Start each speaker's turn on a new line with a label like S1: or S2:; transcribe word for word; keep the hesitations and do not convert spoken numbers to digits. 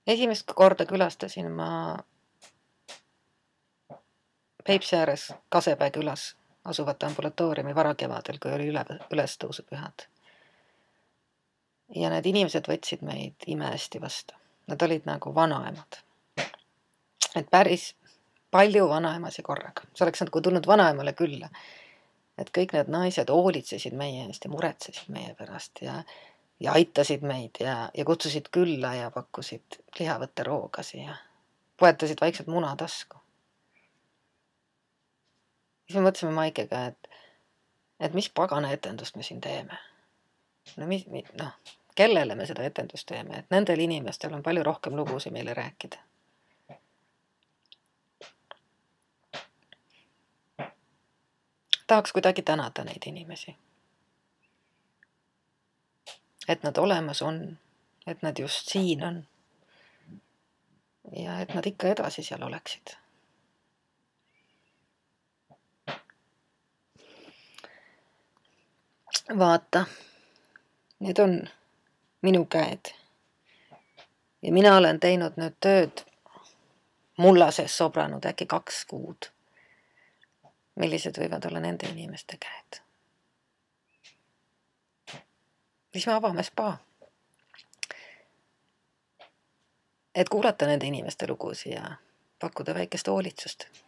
S1: Esimest korda külastasin ma Peipsi ääres Kasepäe külas asuvat ambulatooriumi varakevadel, kui oli üle, ülestõusupühad. Ja need inimesed võtsid meid imehästi vastu. Nad olid nagu vanaemad. Et päris palju vanaemasi korraga. See oleks nagu tulnud vanaemale külla. Et kõik need naised hoolitsesid meie eest ja muretsesid meie pärast ja, ja aitasid meid ja, ja kutsusid külla ja pakkusid lihavõtte roogasi ja poetasid vaikselt munatasku. Siis me mõtlesime Maikega, et, et mis pagana etendust me siin teeme. No, mis, no, kellele me seda etendust teeme, et nendel inimestel on palju rohkem lugusi meile rääkida. Tahaks kuidagi tänada neid inimesi. Et nad olemas on, et nad just siin on ja et nad ikka edasi seal oleksid. Vaata, need on minu käed. Ja mina olen teinud nüüd tööd mulla sees sobranud äkki kaks kuud. Millised võivad olla nende inimeste käed. Siis me avame spa. Et kuulata nende inimeste lugusi ja pakkuda väikest hoolitsust.